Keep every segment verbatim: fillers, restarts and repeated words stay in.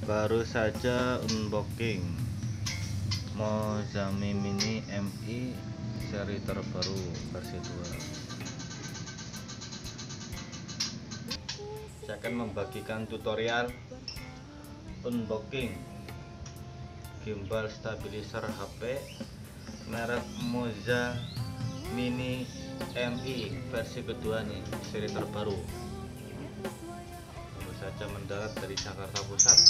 Baru saja unboxing Mozami Mini M I seri terbaru versi dua. Saya akan membagikan tutorial unboxing gimbal stabilizer H P merek Moza Mini M I versi kedua nih, seri terbaru. Baru saja mendarat dari Jakarta Pusat.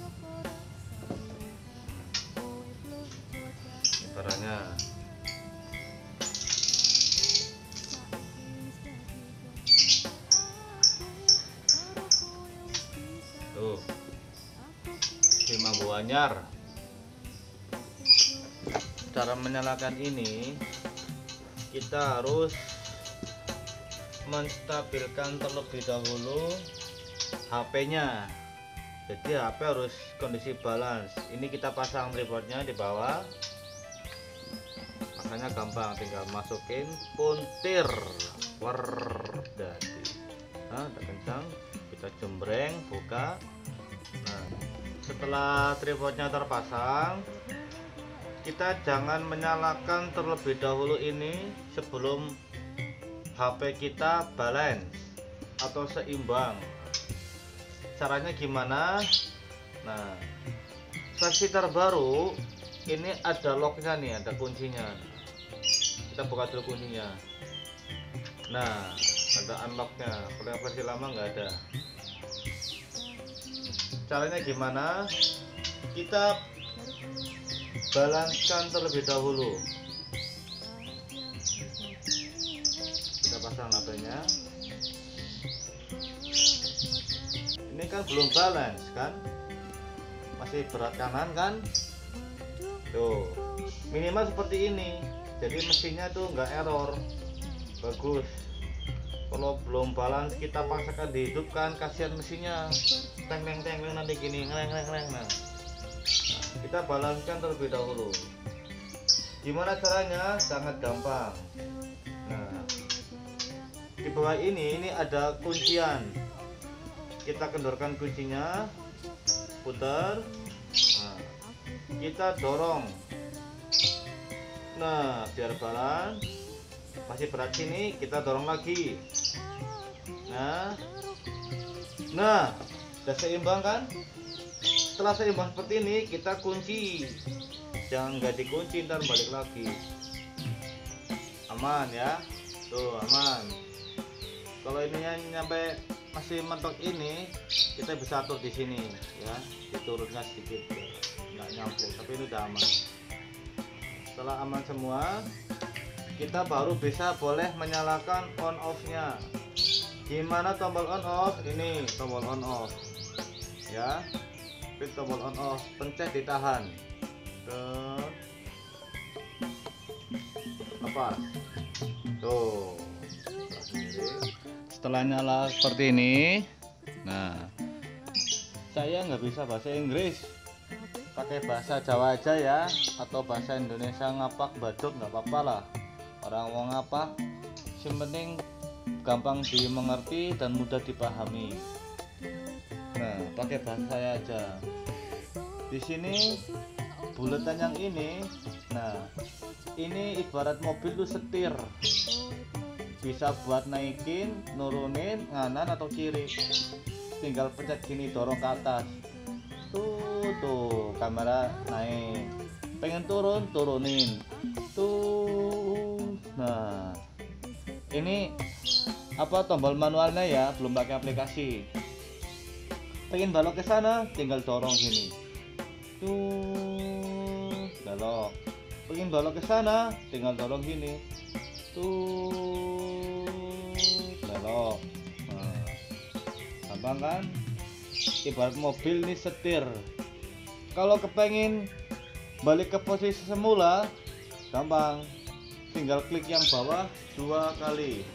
Ini barangnya. Tuh, si Mambu Anyar. Cara menyalakan ini, kita harus menstabilkan terlebih dahulu H P-nya. Jadi H P harus kondisi balance. Ini kita pasang tripodnya di bawah. Makanya gampang, tinggal masukin puntir. Wer, jadi. Nah, udah kencang. Kita jembreng, buka. Nah, setelah tripodnya terpasang, kita jangan menyalakan terlebih dahulu ini sebelum H P kita balance atau seimbang. Caranya gimana? Nah, versi terbaru ini ada locknya nih, ada kuncinya. Kita buka dulu kuncinya. Nah, ada unlocknya. Kalau yang versi lama nggak ada. Caranya gimana? Kita balancekan terlebih dahulu. Kita pasang H P-nya. Ini kan belum balance kan? Masih berat kanan kan? Tuh, minimal seperti ini. Jadi mesinnya tuh nggak error. Bagus. Kalau belum balance kita paksakan dihidupkan, kasihan mesinnya. Teng teng teng nanti gini, ngeleng ngeleng ngeleng. Nah, kita balancekan terlebih dahulu. Gimana caranya? Sangat gampang. Nah, di bawah ini ini ada kuncian. Kita kendorkan kuncinya, putar. Nah, kita dorong. Nah, biar balance. Masih berat sini, kita dorong lagi. Nah, nah, udah seimbang kan? Setelah seimbang seperti ini, kita kunci. Jangan nggak dikunci, ntar balik lagi. Aman ya, tuh aman. Kalau ininya nyampe masih mentok ini, kita bisa atur di sini ya, diturunnya sedikit, nggak nyambung. Tapi ini udah aman. Setelah aman semua, kita baru bisa boleh menyalakan on off-nya. Gimana tombol on off? Ini tombol on off ya. Klik tombol on off, pencet ditahan. Tuh. Lepas. Tuh. Setelah nyala seperti ini, nah, saya nggak bisa bahasa Inggris, pakai bahasa Jawa aja ya, atau bahasa Indonesia ngapak badut nggak apa-apa lah. Orang mau ngapak, yang penting gampang dimengerti dan mudah dipahami. Nah, pakai bahasa saya aja. Di sini buletan yang ini, nah, ini ibarat mobil tuh setir. Bisa buat naikin, nurunin, nganan atau kiri. Tinggal pencet gini, dorong ke atas. Tuh, tuh, kamera naik. Pengen turun, turunin. Tuh. Nah, ini apa tombol manualnya ya, belum pakai aplikasi. Pengen balok ke sana, tinggal dorong sini. Tuh, balok. Pengen balok ke sana, tinggal dorong sini. Tuh, belok. Nah, gampang kan? Ibarat mobil nih setir. Kalau kepengen balik ke posisi semula, gampang. Tinggal klik yang bawah dua kali.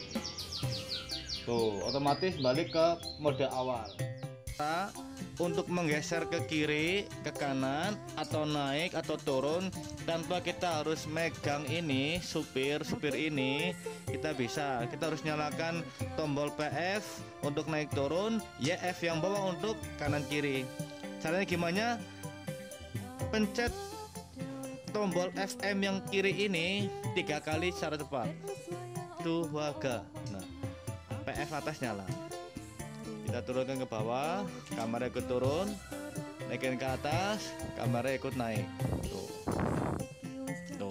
Tuh, otomatis balik ke mode awal. Untuk menggeser ke kiri, ke kanan, atau naik atau turun tanpa kita harus megang ini, supir supir ini, kita bisa. Kita harus nyalakan tombol P F untuk naik turun, Y F yang bawah untuk kanan kiri. Caranya gimana? Pencet tombol F M yang kiri ini tiga kali secara cepat. Tuh waga. Nah, P F atas nyala. Kita turunkan ke bawah, kamera ikut turun. Naikin ke atas, kamera ikut naik. Tuh. Tuh.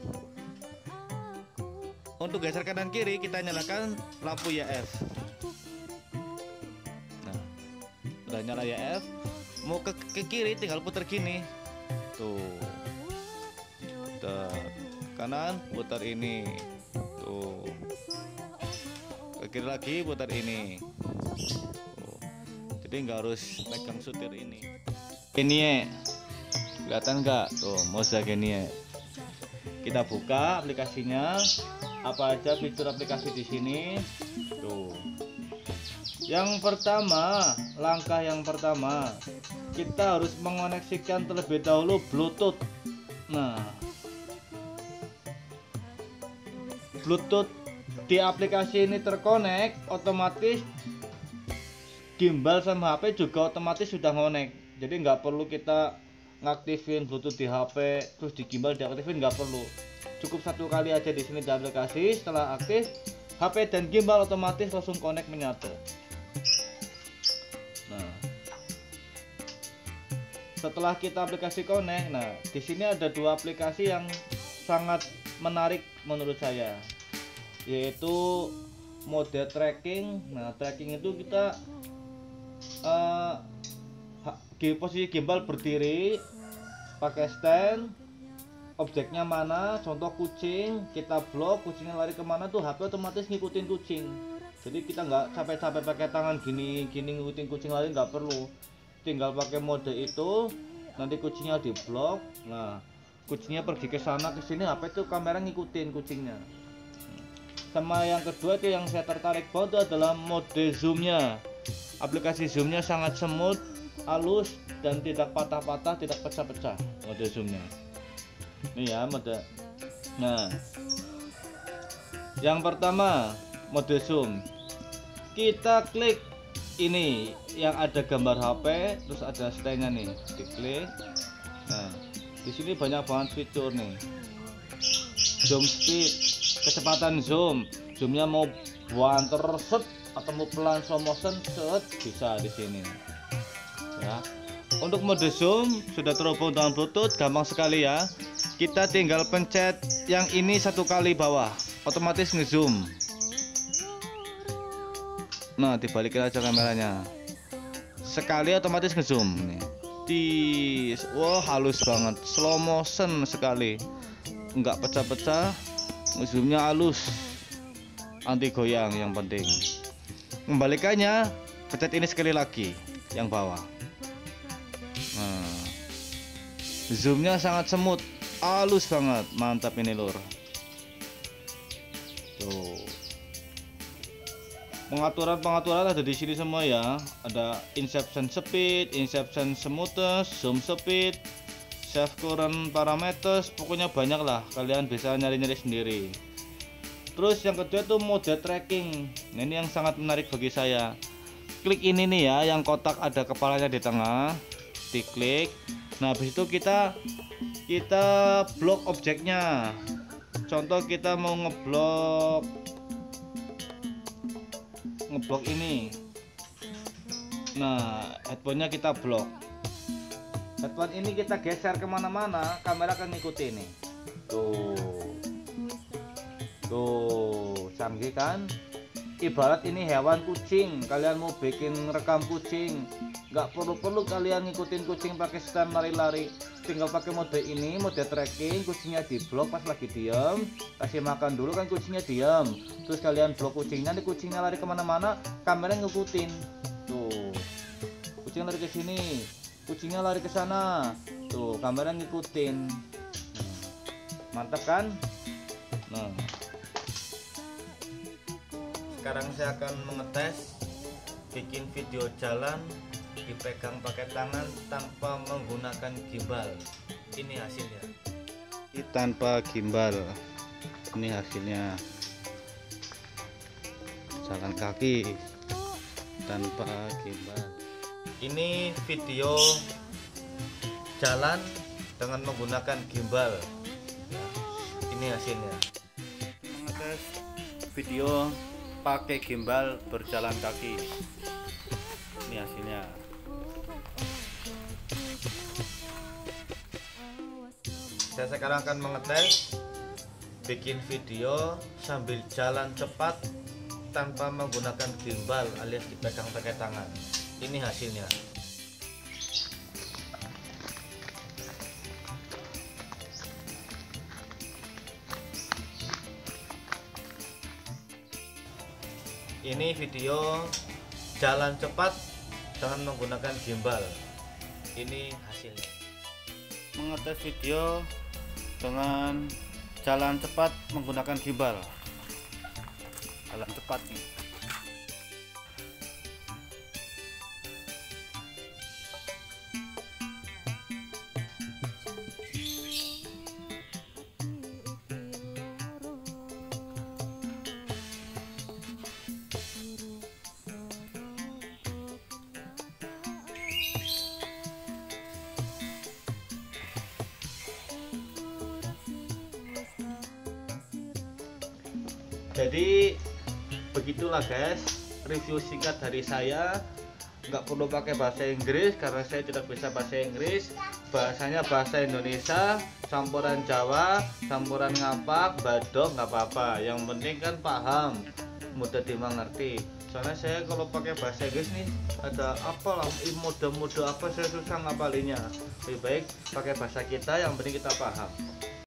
Untuk geser kanan kiri kita nyalakan lampu Y F. Nah, udah nyala Y F. Mau ke, ke kiri tinggal putar gini. Tuh. Putar kanan, putar ini. Tuh. Ke kiri lagi, putar ini. Tuh. Jadi nggak harus pegang setir ini. Ini ya. Kelihatan nggak? Tuh, Moza gini ya. Kita buka aplikasinya. Apa aja fitur aplikasi di sini? Tuh. Yang pertama, langkah yang pertama, kita harus mengoneksikan terlebih dahulu Bluetooth. Nah, Bluetooth di aplikasi ini terkonek, otomatis gimbal sama H P juga otomatis sudah ngonek. Jadi nggak perlu kita ngaktifin Bluetooth di H P terus di gimbal diaktifin, nggak perlu. Cukup satu kali aja di sini di aplikasi. Setelah aktif, H P dan gimbal otomatis langsung connect menyatu. Nah, setelah kita aplikasi connect, nah di sini ada dua aplikasi yang sangat menarik menurut saya, yaitu mode tracking. Nah, tracking itu kita uh, posisi gimbal berdiri, pakai stand, objeknya mana, contoh kucing, kita blok, kucingnya lari kemana tuh H P otomatis ngikutin kucing. Jadi kita nggak capek-capek pakai tangan gini gini ngikutin kucing lari, nggak perlu. Tinggal pakai mode itu, nanti kucingnya di blok. Nah, kucingnya pergi ke sana ke sini, H P itu kamera ngikutin kucingnya. Sama yang kedua itu yang saya tertarik banget itu adalah mode zoomnya. Aplikasi zoomnya sangat semut, halus, dan tidak patah-patah, tidak pecah-pecah mode zoomnya. Ini ya mode. Nah, yang pertama mode zoom. Kita klik ini yang ada gambar H P, terus ada standnya nih, diklik. Nah, di sini banyak banget fitur nih. Zoom speed, kecepatan zoom, zoomnya mau banter set atau mau pelan slow motion set, bisa di sini. Ya. Untuk mode zoom sudah terhubung dengan Bluetooth, gampang sekali ya. Kita tinggal pencet yang ini satu kali bawah, otomatis ngezoom. Nah, dibalikin aja kameranya. Sekali otomatis ngezoom nih. Dis, wah halus banget, slow motion sekali. Enggak pecah-pecah, ngezoomnya halus. Anti goyang yang penting. Kembalikannya, pencet ini sekali lagi yang bawah. Nah, zoomnya sangat semut, halus banget, mantap ini lur. Tuh. Pengaturan-pengaturan ada di sini semua ya. Ada inception speed, inception smoothness, zoom speed, save current parameters, pokoknya banyak lah. Kalian bisa nyari-nyari sendiri. Terus yang kedua itu mode tracking. Nah, ini yang sangat menarik bagi saya. Klik ini nih ya, yang kotak ada kepalanya di tengah. Diklik. Nah, habis itu kita kita blok objeknya. Contoh kita mau ngeblok ngeblok ini. Nah, headphone-nya kita blok. Headphone ini kita geser kemana-mana, kamera akan ngikutin nih. Tuh, tuh, canggih kan? Ibarat ini hewan kucing, kalian mau bikin rekam kucing, nggak perlu-perlu kalian ngikutin kucing pakai stand lari-lari. Tinggal pakai mode ini, mode tracking, kucingnya di blok pas lagi diam, kasih makan dulu kan kucingnya diam, terus kalian blok kucingnya, nanti kucingnya lari kemana-mana, kamera ngikutin. Tuh, kucing lari ke sini, kucingnya lari ke sana, tuh kamera ngikutin. Mantap kan? Nah, sekarang saya akan mengetes bikin video jalan dipegang pakai tangan tanpa menggunakan gimbal. Ini hasilnya. Ini tanpa gimbal. Ini hasilnya. Jalan kaki tanpa gimbal. Ini video jalan dengan menggunakan gimbal. Ini hasilnya. Mengetes video pakai gimbal berjalan kaki. Ini hasilnya. Saya sekarang akan mengetes bikin video sambil jalan cepat tanpa menggunakan gimbal alias dipegang pakai tangan. Ini hasilnya. Ini video jalan cepat dengan menggunakan gimbal. Ini hasilnya. Mengetes video dengan jalan cepat menggunakan gimbal. Jalan cepat nih. Jadi begitulah guys, review singkat dari saya. Nggak perlu pakai bahasa Inggris karena saya tidak bisa bahasa Inggris. Bahasanya bahasa Indonesia, campuran Jawa, campuran ngapak, badok, nggak apa-apa. Yang penting kan paham, mudah dimengerti. Soalnya saya kalau pakai bahasa Inggris nih ada apalah mode-mode apa, saya susah ngapalinya. Lebih baik pakai bahasa kita, yang penting kita paham.